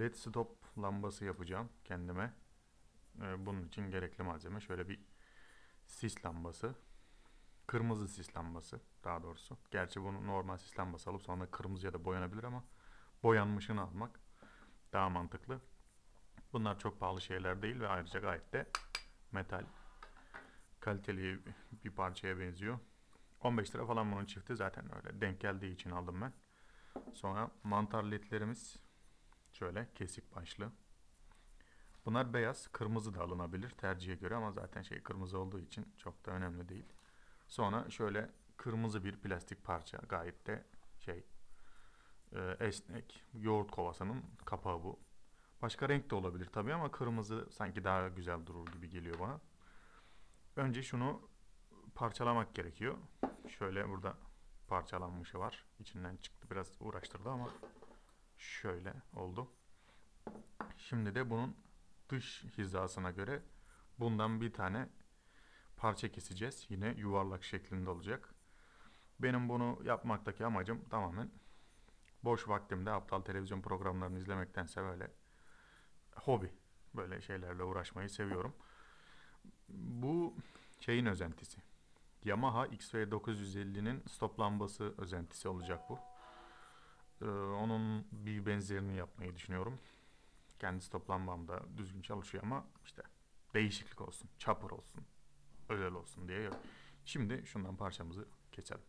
LED stop lambası yapacağım kendime. Bunun için gerekli malzeme şöyle bir sis lambası. Kırmızı sis lambası daha doğrusu. Gerçi bunu normal sis lambası alıp sonra kırmızıya da boyanabilir ama boyanmışını almak daha mantıklı. Bunlar çok pahalı şeyler değil ve ayrıca gayet de metal kaliteli bir parçaya benziyor. 15 lira falan bunun çifti, zaten öyle denk geldiği için aldım ben. Sonra mantar ledlerimiz şöyle kesik başlı. Bunlar beyaz, kırmızı da alınabilir tercihe göre ama zaten kırmızı olduğu için çok da önemli değil. Sonra şöyle kırmızı bir plastik parça, gayet de esnek, yoğurt kovasının kapağı bu. Başka renk de olabilir tabii ama kırmızı sanki daha güzel durur gibi geliyor bana. Önce şunu parçalamak gerekiyor. Şöyle burada parçalanmışı var. İçinden çıktı, biraz uğraştırdı ama şöyle oldu. Şimdi de bunun dış hizasına göre bundan bir tane parça keseceğiz. Yine yuvarlak şeklinde olacak. Benim bunu yapmaktaki amacım tamamen boş vaktimde aptal televizyon programlarını izlemektense böyle hobi. Böyle şeylerle uğraşmayı seviyorum. Bu şeyin özentisi. Yamaha XV950'nin stop lambası özentisi olacak bu. Onun bir benzerini yapmayı düşünüyorum. Kendi stop lambam da düzgün çalışıyor ama işte değişiklik olsun, çapır olsun, özel olsun diye yok. Şimdi şundan parçamızı keselim.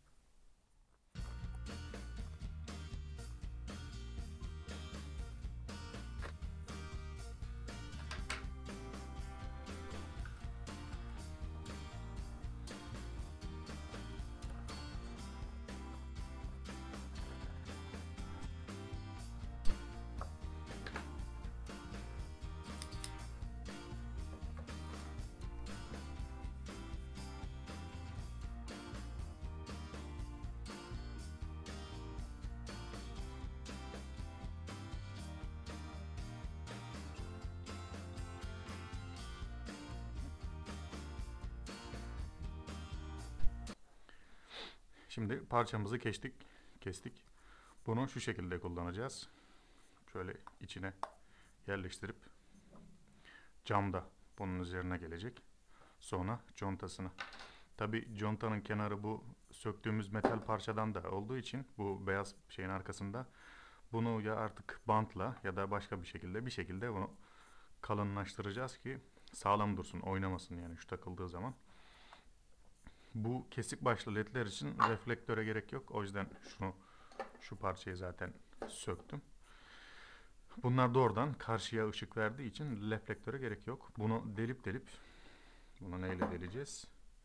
Şimdi parçamızı kestik. Bunu şu şekilde kullanacağız. Şöyle içine yerleştirip camda bunun üzerine gelecek. Sonra contasını. Tabi contanın kenarı bu söktüğümüz metal parçadan da olduğu için bu beyaz şeyin arkasında bunu ya artık bantla ya da başka bir şekilde bunu kalınlaştıracağız ki sağlam dursun, oynamasın yani şu takıldığı zaman. Bu kesik başlı ledler için reflektöre gerek yok. O yüzden şu parçayı zaten söktüm. Bunlar doğrudan karşıya ışık verdiği için reflektöre gerek yok. Bunu delip bunu neyle deleceğiz?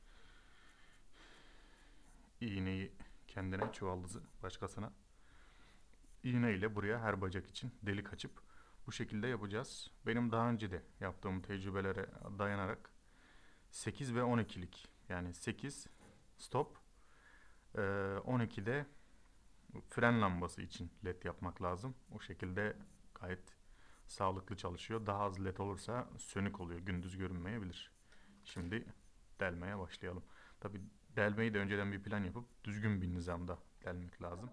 İğneyi kendine, çuvaldızı başkasına. İğne ile buraya her bacak için delik açıp bu şekilde yapacağız. Benim daha önce de yaptığım tecrübelere dayanarak 8 ve 12'lik, yani 8 stop, 12'de fren lambası için led yapmak lazım. O şekilde gayet sağlıklı çalışıyor. Daha az led olursa sönük oluyor, gündüz görünmeyebilir. Şimdi delmeye başlayalım. Tabi delmeyi de önceden bir plan yapıp düzgün bir nizamda delmek lazım.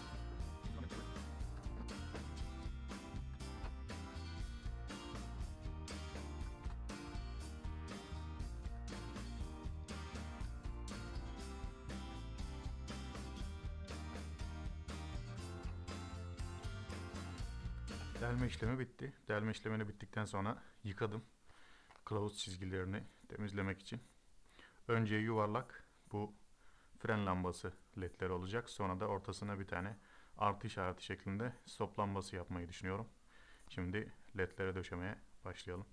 Delme işlemi bitti. Delme işlemini bittikten sonra yıkadım kılavuz çizgilerini temizlemek için. Önce yuvarlak bu fren lambası ledleri olacak. Sonra da ortasına bir tane artı işareti şeklinde stop lambası yapmayı düşünüyorum. Şimdi ledlere döşemeye başlayalım.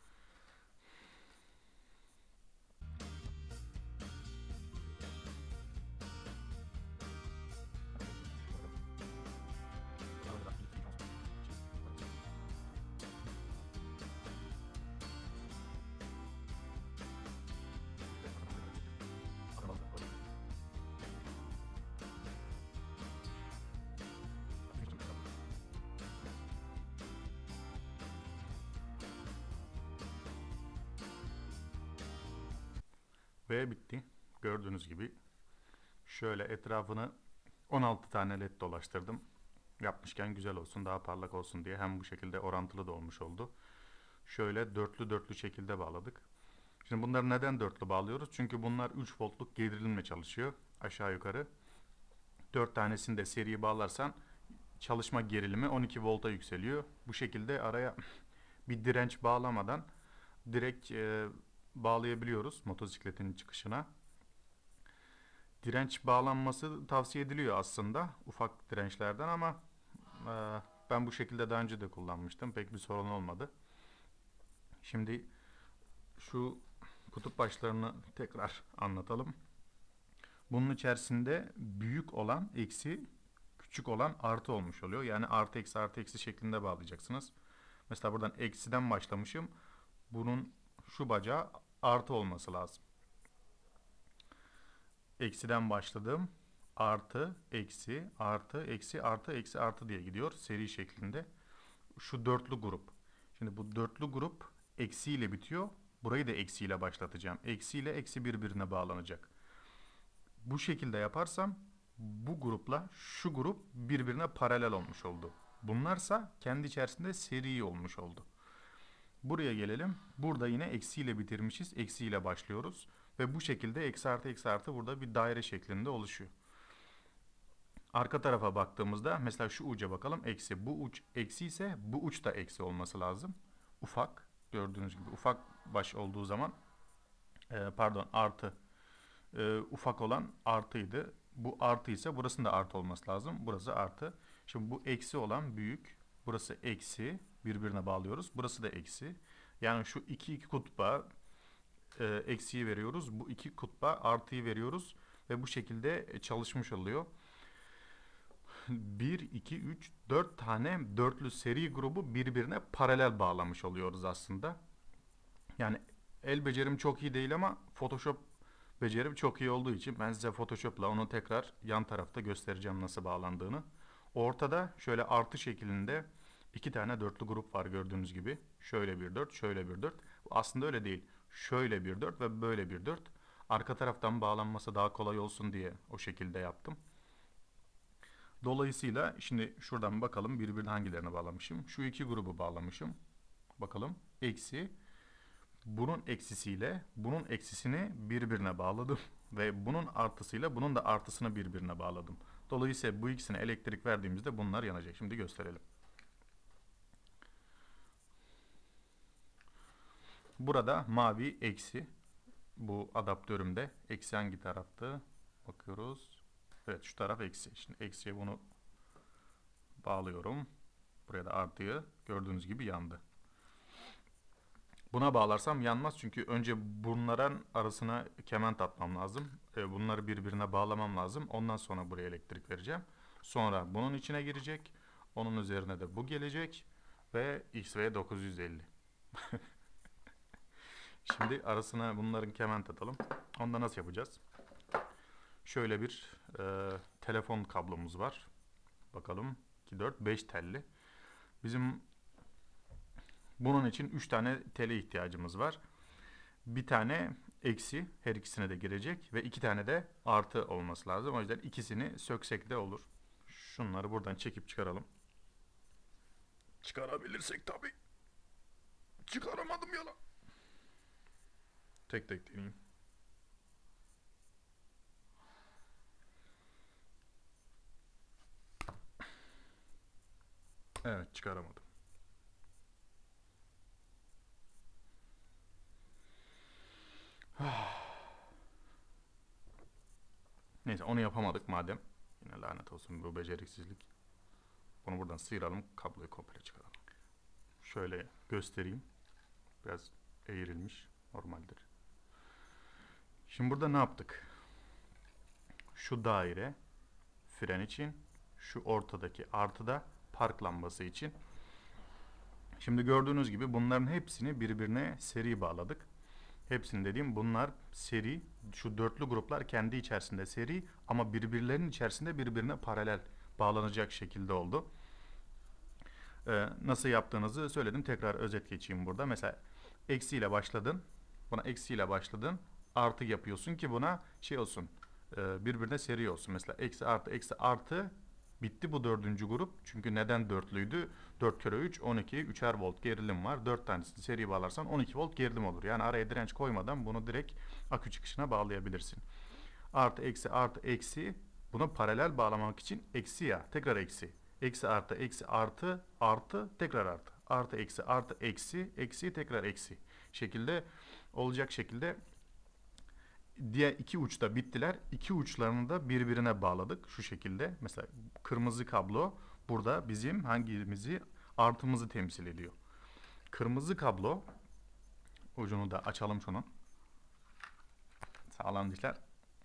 Ve bitti. Gördüğünüz gibi şöyle etrafını 16 tane led dolaştırdım. Yapmışken güzel olsun, daha parlak olsun diye hem bu şekilde orantılı da olmuş oldu. Şöyle dörtlü dörtlü şekilde bağladık. Şimdi bunları neden dörtlü bağlıyoruz? Çünkü bunlar 3 voltluk gerilimle çalışıyor aşağı yukarı. 4 tanesini de seri bağlarsan çalışma gerilimi 12 volta yükseliyor. Bu şekilde araya bir direnç bağlamadan direkt bağlayabiliyoruz motosikletin çıkışına. Direnç bağlanması tavsiye ediliyor aslında ufak dirençlerden ama ben bu şekilde daha önce de kullanmıştım. Pek bir sorun olmadı. Şimdi şu kutup başlarını tekrar anlatalım. Bunun içerisinde büyük olan eksi, küçük olan artı olmuş oluyor. Yani artı eksi artı eksi şeklinde bağlayacaksınız. Mesela buradan eksiden başlamışım. Bunun şu bacağı artı olması lazım. Eksiden başladım. Artı, eksi, artı, eksi, artı, eksi, artı diye gidiyor seri şeklinde. Şu dörtlü grup. Şimdi bu dörtlü grup eksiyle bitiyor. Burayı da eksiyle başlatacağım. Eksi ile eksi birbirine bağlanacak. Bu şekilde yaparsam bu grupla şu grup birbirine paralel olmuş oldu. Bunlarsa kendi içerisinde seri olmuş oldu. Buraya gelelim. Burada yine eksiyle bitirmişiz. Eksiyle başlıyoruz. Ve bu şekilde eksi artı burada bir daire şeklinde oluşuyor. Arka tarafa baktığımızda mesela şu uca bakalım. Eksi. Bu uç eksi ise bu uç da eksi olması lazım. Ufak. Gördüğünüz gibi ufak baş olduğu zaman pardon artı. Ufak olan artıydı. Bu artı ise burasının da artı olması lazım. Burası artı. Şimdi bu eksi olan büyük. Burası eksi. Birbirine bağlıyoruz. Burası da eksi. Yani şu iki kutba eksiyi veriyoruz. Bu iki kutba artıyı veriyoruz. Ve bu şekilde çalışmış oluyor. 1, 2, 3, 4 tane dörtlü seri grubu birbirine paralel bağlamış oluyoruz aslında. Yani el becerim çok iyi değil ama Photoshop becerim çok iyi olduğu için ben size Photoshop'la onu tekrar yan tarafta göstereceğim nasıl bağlandığını. Ortada şöyle artı şeklinde iki tane dörtlü grup var gördüğünüz gibi. Şöyle bir dört, şöyle bir dört. Bu aslında öyle değil. Şöyle bir dört ve böyle bir dört. Arka taraftan bağlanması daha kolay olsun diye o şekilde yaptım. Dolayısıyla şimdi şuradan bakalım birbirine hangilerine bağlamışım. Şu iki grubu bağlamışım. Bakalım. Eksi. Bunun eksisiyle bunun eksisini birbirine bağladım. Ve bunun artısıyla bunun da artısını birbirine bağladım. Dolayısıyla bu ikisine elektrik verdiğimizde bunlar yanacak. Şimdi gösterelim. Burada mavi eksi. Bu adaptörümde. Eksi hangi taraftı? Bakıyoruz. Evet şu taraf eksi. Şimdi eksiye bunu bağlıyorum. Buraya da artıyı gördüğünüz gibi yandı. Buna bağlarsam yanmaz çünkü önce bunların arasına kement atmam lazım. Bunları birbirine bağlamam lazım. Ondan sonra buraya elektrik vereceğim. Sonra bunun içine girecek. Onun üzerine de bu gelecek. Ve XV950. Şimdi arasına bunların kement atalım. Onda nasıl yapacağız? Şöyle bir telefon kablomuz var. Bakalım 2, 4, 5 telli. Bizim bunun için 3 tane tele ihtiyacımız var. Bir tane eksi her ikisine de girecek ve 2 tane de artı olması lazım. O yüzden ikisini söksek de olur. Şunları buradan çekip çıkaralım. Çıkarabilirsek tabii. Çıkaramadım ya lan. Tek tek deneyeyim. Evet çıkaramadım. Neyse onu yapamadık madem. Yine lanet olsun bu beceriksizlik. Bunu buradan sıyıralım. Kabloyu komple çıkaralım. Şöyle göstereyim. Biraz eğrilmiş. Normaldir. Şimdi burada ne yaptık? Şu daire fren için. Şu ortadaki artı da park lambası için. Şimdi gördüğünüz gibi bunların hepsini birbirine seri bağladık. Hepsini dediğim bunlar seri. Şu dörtlü gruplar kendi içerisinde seri ama birbirlerinin içerisinde birbirine paralel bağlanacak şekilde oldu. Nasıl yaptığınızı söyledim. Tekrar özet geçeyim burada. Mesela eksiyle başladın. Buna eksiyle başladın. Artı yapıyorsun ki buna şey olsun. Birbirine seri olsun. Mesela eksi artı Bitti bu dördüncü grup. Çünkü neden dörtlüydü? 4 kere 3, 12, 3'er volt gerilim var. 4 tanesini seri bağlarsan 12 volt gerilim olur. Yani araya direnç koymadan bunu direkt akü çıkışına bağlayabilirsin. Artı eksi artı eksi, bunu paralel bağlamak için eksi ya, tekrar eksi. Eksi artı artı tekrar artı. Artı eksi eksi tekrar eksi. Şekilde olacak şekilde diğer iki uçta bittiler. İki uçlarını da birbirine bağladık şu şekilde. Mesela kırmızı kablo burada bizim hangimizi? Artımızı temsil ediyor. Kırmızı kablo, ucunu da açalım şunun. Sağlam dişler.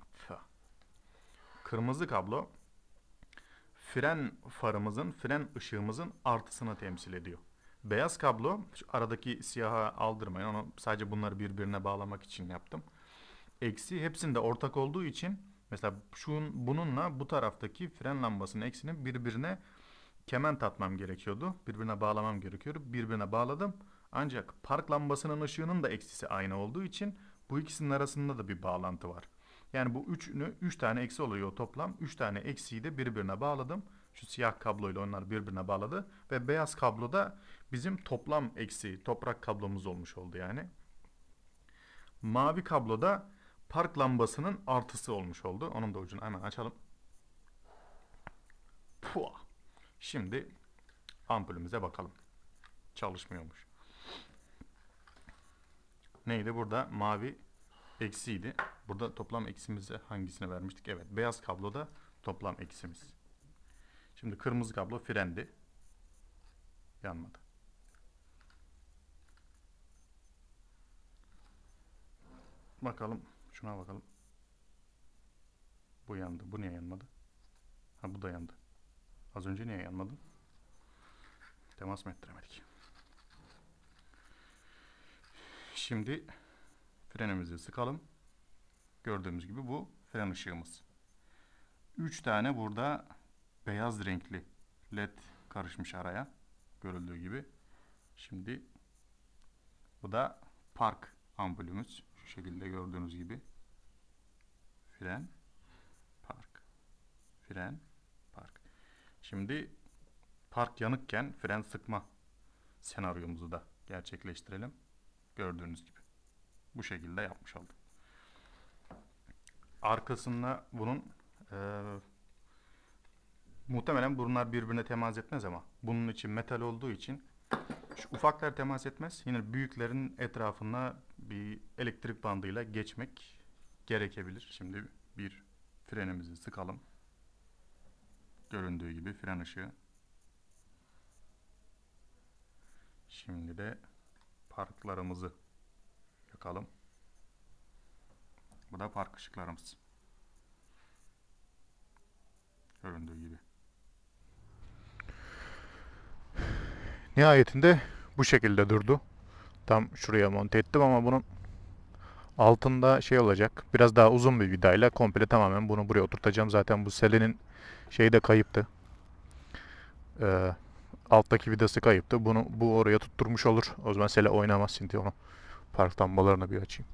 Kırmızı kablo fren farımızın, fren ışığımızın artısını temsil ediyor. Beyaz kablo, şu aradaki siyaha aldırmayın, onu sadece bunları birbirine bağlamak için yaptım. Eksi hepsinde ortak olduğu için mesela bununla bu taraftaki fren lambasının eksinin birbirine kement atmam gerekiyordu. Birbirine bağlamam gerekiyordu. Birbirine bağladım. Ancak park lambasının ışığının da eksisi aynı olduğu için bu ikisinin arasında da bir bağlantı var. Yani bu 3 tane eksi oluyor toplam. 3 tane eksiyi de birbirine bağladım. Şu siyah kabloyla onlar birbirine bağladı. Ve beyaz kablo da bizim toplam eksi toprak kablomuz olmuş oldu yani. Mavi kablo da park lambasının artısı olmuş oldu. Onun da ucunu hemen açalım. Puh. Şimdi ampulümüze bakalım. Çalışmıyormuş. Neydi? Burada mavi eksiydi. Burada toplam eksimizi hangisine vermiştik? Evet. Beyaz kabloda toplam eksimiz. Şimdi kırmızı kablo frendi. Yanmadı. Bakalım. Şuna bakalım. Bu yandı. Bu niye yanmadı? Ha, bu da yandı. Az önce niye yanmadı? Temas mı ettiremedik? Şimdi frenimizi sıkalım. Gördüğümüz gibi bu fren ışığımız. 3 tane burada beyaz renkli led karışmış araya. Görüldüğü gibi. Şimdi bu da park ampulümüz. Şu şekilde gördüğünüz gibi. Fren, park. Fren, park. Şimdi park yanıkken fren sıkma senaryomuzu da gerçekleştirelim. Gördüğünüz gibi. Bu şekilde yapmış oldum. Arkasında bunun muhtemelen bunlar birbirine temas etmez ama bunun için metal olduğu için şu ufaklar temas etmez. Yine büyüklerin etrafına bir elektrik bandıyla geçmek gerekebilir. Şimdi bir frenimizi sıkalım. Göründüğü gibi fren ışığı. Şimdi de parklarımızı yakalım. Bu da park ışıklarımız. Göründüğü gibi. Nihayetinde bu şekilde durdu. Tam şuraya monte ettim ama bunun altında şey olacak. Biraz daha uzun bir vidayla komple tamamen bunu buraya oturtacağım. Zaten bu selenin şeyi de kayıptı. Alttaki vidası kayıptı. Bu oraya tutturmuş olur. O zaman sele oynamaz. Şimdi onu park lambalarını bir açayım.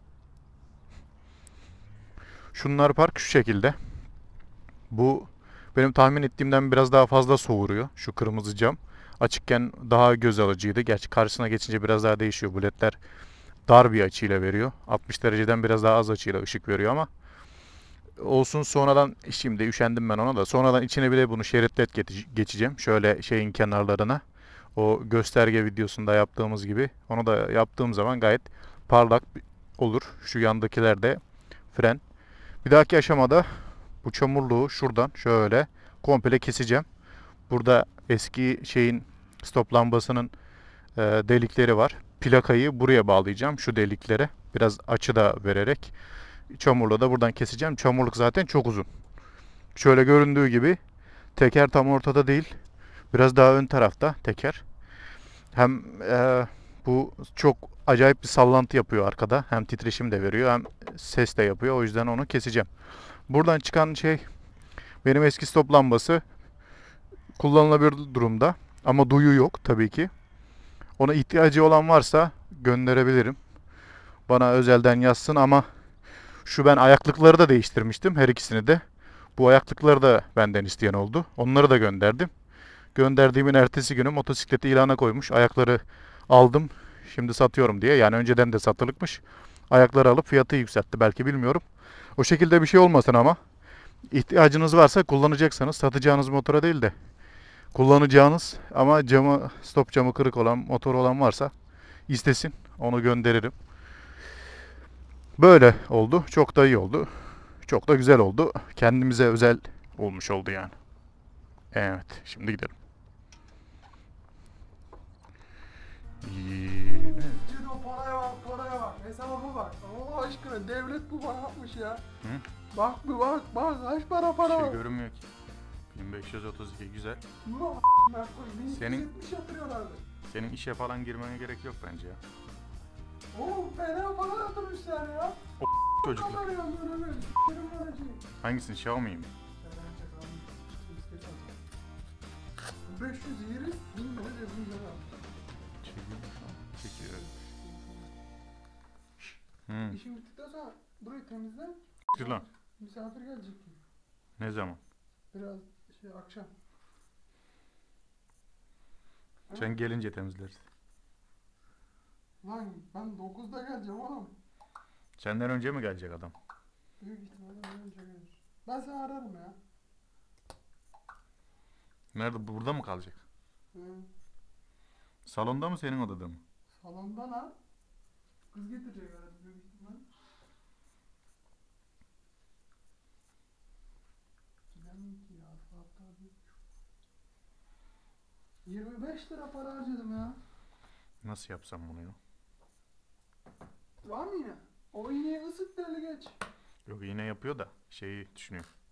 Şunlar park şu şekilde. Bu benim tahmin ettiğimden biraz daha fazla soğuruyor. Şu kırmızı cam. Açıkken daha göz alıcıydı. Gerçi karşısına geçince biraz daha değişiyor. Bu ledler dar bir açıyla veriyor. 60 dereceden biraz daha az açıyla ışık veriyor ama olsun, sonradan şimdi üşendim ben ona da. Sonradan içine bile bunu şerit led geçeceğim. Şöyle şeyin kenarlarına. O gösterge videosunda yaptığımız gibi. Onu da yaptığım zaman gayet parlak olur. Şu yandakiler de fren. Bir dahaki aşamada bu çamurluğu şuradan şöyle komple keseceğim. Burada eski şeyin stop lambasının delikleri var. Plakayı buraya bağlayacağım, şu deliklere. Biraz açı da vererek. Çamurluğu da buradan keseceğim. Çamurluk zaten çok uzun. Şöyle göründüğü gibi teker tam ortada değil. Biraz daha ön tarafta teker. Hem bu çok acayip bir sallantı yapıyor arkada. Hem titreşim de veriyor hem ses de yapıyor. O yüzden onu keseceğim. Buradan çıkan şey benim eski stop lambası. Kullanılabilir durumda. Ama duyu yok tabii ki. Ona ihtiyacı olan varsa gönderebilirim. Bana özelden yazsın ama şu ben ayaklıkları da değiştirmiştim. Her ikisini de. Bu ayaklıkları da benden isteyen oldu. Onları da gönderdim. Gönderdiğimin ertesi günü motosikleti ilana koymuş. Ayakları aldım. Şimdi satıyorum diye. Yani önceden de satılıkmış. Ayakları alıp fiyatı yükseltti. Belki bilmiyorum. O şekilde bir şey olmasın ama. İhtiyacınız varsa kullanacaksanız satacağınız motora değil de kullanacağınız ama camı stop camı kırık olan motor olan varsa istesin. Onu gönderirim. Böyle oldu. Çok da iyi oldu. Çok da güzel oldu. Kendimize özel olmuş oldu yani. Evet. Şimdi gidelim. Yine. Ciro paraya bak, paraya bak, hesaba bak. Allah aşkına devlet bu bana yapmış ya. Hı? Bak bir bak, bak kaç para Bir şey var. görünmüyor ki. 1532 güzel. Ulan ben koy, Senin- 1170 yatırıyorlardı. Senin işe falan girmene gerek yok bence ya. Oğlum fena para yatırmışlar ya. Çocuklar. Kadar ya böyle böyle. S**erim böyle şey. Hangisini? Xiaomi mi? 500 yeriz, 1000 lira cebimize var. Çekiyor mu şu an? Çekiyor. Hı. İşim bittikten sonra burayı temizle. Dur lan. Misafir gelecek. Ne zaman? Biraz akşam. Sen gelince temizleriz. Lan ben 9'da geleceğim oğlum. Senden önce mi gelecek adam? Büyük ihtimalle önce gelir. Ben seni ararım ya. Nerede? Burada mı kalacak? Hı. Salonda mı senin odada mı? Salonda lan. Kız getirecek herhalde büyük ihtimal. Gidemem ki ya. Saatler 25 lira para harcadım ya. Nasıl yapsam bunu ya? Var mı yine? O iğneyi ısıt deli geç. Yok yine yapıyor da şeyi düşünüyor.